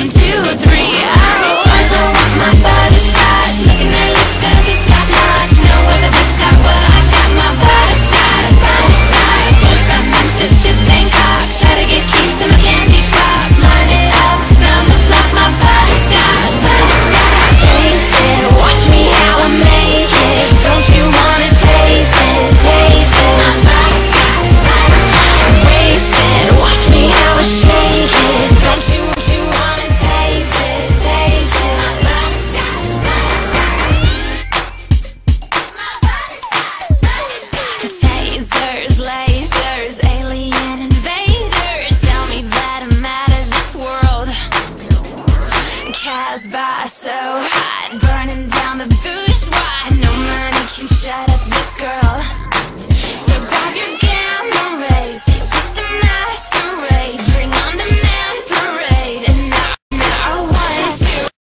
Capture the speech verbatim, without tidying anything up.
one, two, three, oh. I want my butterscotch. Look at my lips, cause it's top notch. No other bitch got what I got. My butterscotch, butterscotch. Went from Memphis to Bangkok. Try to get keys to my candy shop. Line it up, round the block. My butterscotch, butterscotch. Taste it, watch me how I make it. Don't you wanna taste it, taste it. My butterscotch, butterscotch. Wasted, watch me how I shake it. Don't you, don't you wanna taste it, taste it. My butterscotch, butterscotch. My butterscotch, butterscotch. Tasers, lasers, alien invaders. Tell me that I'm out of this world. Casbah so hot, burning down the building.